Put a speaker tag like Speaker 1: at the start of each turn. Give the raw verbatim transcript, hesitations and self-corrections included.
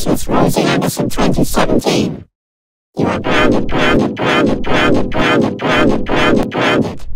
Speaker 1: It's Rosie Anderson twenty seventeen. You are grounded, grounded, grounded, grounded, grounded, grounded, grounded, grounded, grounded.